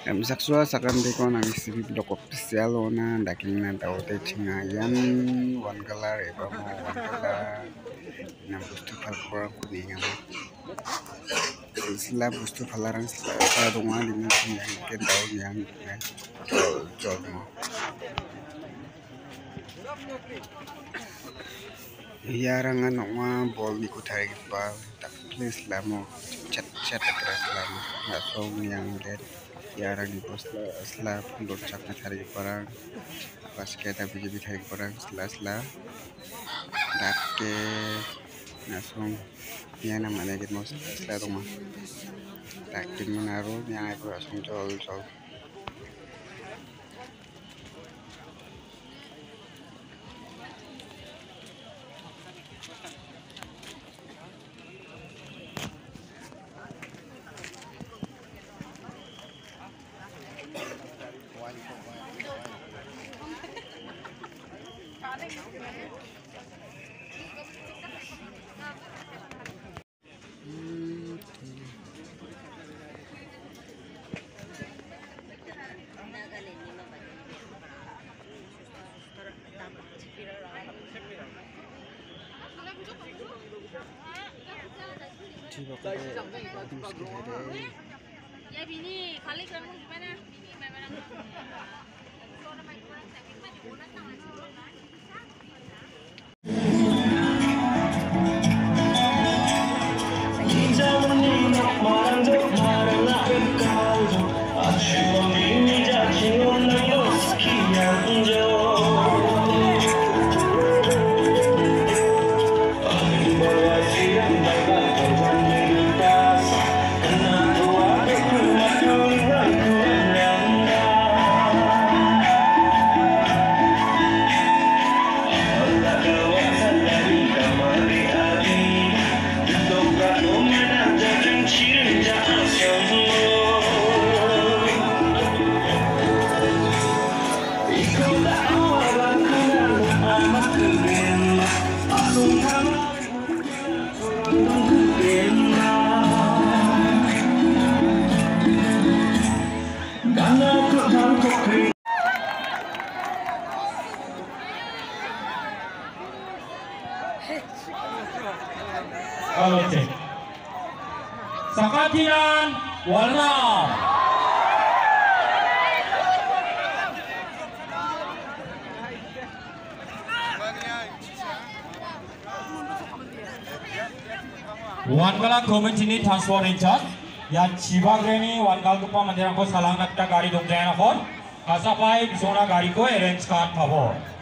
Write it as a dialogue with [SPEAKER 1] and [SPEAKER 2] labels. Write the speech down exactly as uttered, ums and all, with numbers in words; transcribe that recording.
[SPEAKER 1] Saksua sakam deko nang sibi blok official ona daking na daute cingayan Wangala eba mo Wangala na bustu palkor kuninga sila bustu palarang sila donga lima yang ke daun yang jol mo yarangan oma bol ni kutai pa tak please lamo chat chat terus lamo nggak song yang lihat yarang di pos setelah pundut cakna cari orang pas kita biji biji orang setelah setelah dake nasong yang namanya gitu mau setelah rumah dake menaruh yang aku langsung jol jol
[SPEAKER 2] Ya bini, kali kamu gimana? Bini mana?
[SPEAKER 3] Oke. Sakatinan warna. Wangala Community Transport in charge. Ya Cibagreni Wangal Kupa Mandirangko salang nakta gari dongjayan akon. Kasapai bisona gari ko arrange card pabo.